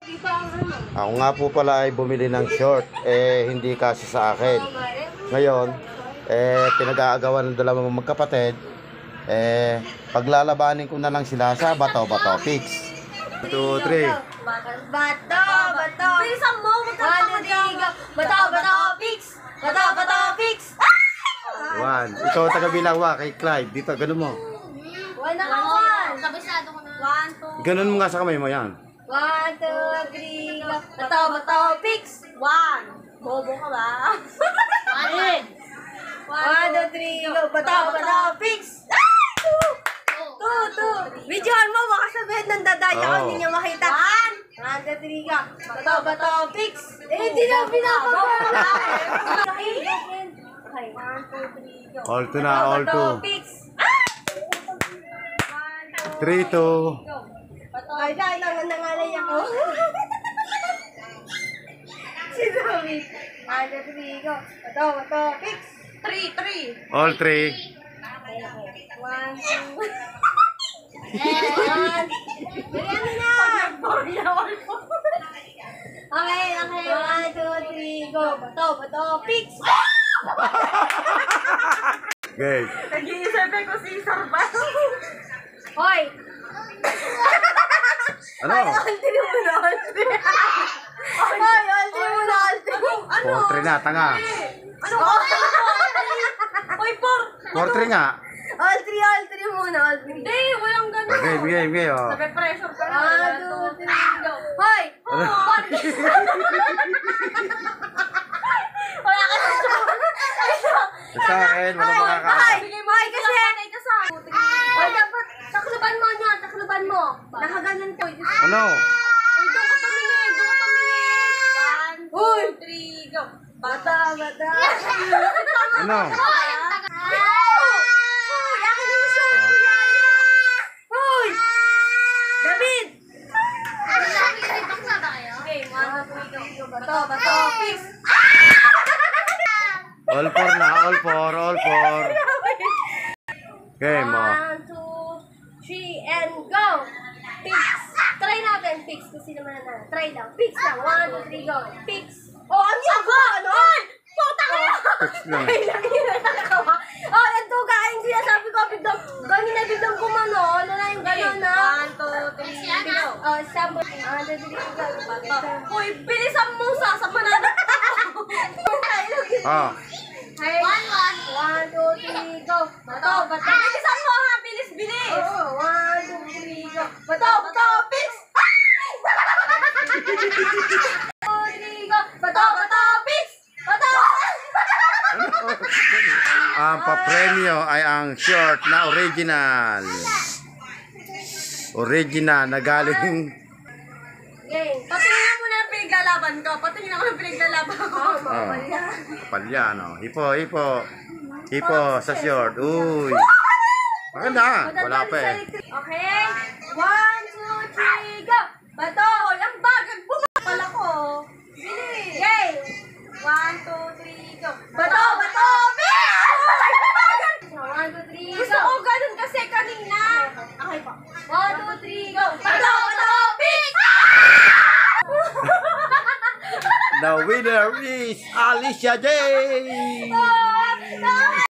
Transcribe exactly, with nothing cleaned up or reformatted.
Ako nga po pala ay bumili ng short, eh hindi kasi sa akin. Ngayon, eh pinag-aagawan ng dalawang magkapatid, eh paglalabanin ko na lang sila sa bato-bato fix. two, three. Bato, bato. Bilisan mo, magkakamagiga. Bato, bato, fix. Bato, bato, fix. One. Ikaw taga-bilang wa kay Clyde. Dito, ganun mo. One na ka, one. Kabisado ko na. One, two. Ganun mo nga sa kamay mo yan. One, two, three, go. Bato, bato, fix. One. Bobo ka ba? One. One, two, three, go. Bato, bato, fix. Two. Two, two. Videoan mo, baka sabihin ng dadaya ko, hindi niya makita. One. One, two, three, go. Bato, bato, fix. Eh, hindi na pinapagawa. Okay, one, two, three, go. All two na, all Bato, two. bato, fix. Three, two. Ay, dahil lang ang nangalay ako. Si David. One, two, three, go. Bato, bato, fix. Three, three. All three. One, two. One. Ano na? Okay, okay. One, two, three, go. Bato, bato, fix. Okay. Nag-iisipin ko si Sarban. Hoy! Ano? Ay, altri mo na, altri. Hoy, altri mo na, altri. Ano? Four, three na, tanga. Ano ka? Hoy, four. Four, three nga. Altri, altri muna, altri. Hindi, walang gano'n. Okay, bigay, bigay, oh. Nape-pressure ka na. One, two, three, go. Hoy! Ano? Wala ka na. Sa akin, wala makakaasa. Hoy, hoy, kasi. Hoy, dapat, takluban mo niya, takluban mo. Nakaganan ko. Ano? Uy, doon ka pamingin, doon ka pamingin. One, two, three, go. Bata, bata. Ano? Hoy! Hoy, akin yung short ko yan. Hoy! David! Okay, one, two, three, go. Bato, bato, fix. All four na, all four, all four. Okay, mo. One, two, three, and go! Fix! Try natin, fix. Kasi naman na. Try lang. Fix lang. One, two, three, go. Fix! Oh, ano yan? Ano? Puta ka yan! Fix lang. Ay, nakikita ka ba? Oh, ito kain sinasabi ko. Biglang, ganun na biglang kumano. Ano na yung gano'n na? One, two, three, go. Oh, sample. One, two, three, go. Uy, bilisan mo sa sa manana. Ah. One, one. One, two, three, go. Bato, bato. Bilisan mo ha, bilis, bilis. Oo, one, two, three, go. Bato, bato, fix. Two, three, go. Bato, bato, fix. Bato. Ang papremyo ay ang short na original. Original na galing. Game. Patingin mo na ang pinaglalaban ko. Patingin ako ng pinaglalaban ko. Oh, kapal yan, oh. Hipo, hipo. Hipo sa short. Uy. Maganda. Wala pa eh. Okay? One, two, three, go! Bato! Ang bagag bumapal ako. Bilis! Okay! One, two, three, go! Bato! Bato! Bilis! One, two, three, go! Gusto ko ganun kasi kanina. Okay po. One, two, three, go! Bato! Bato! Bilis! The winner is Alicia J.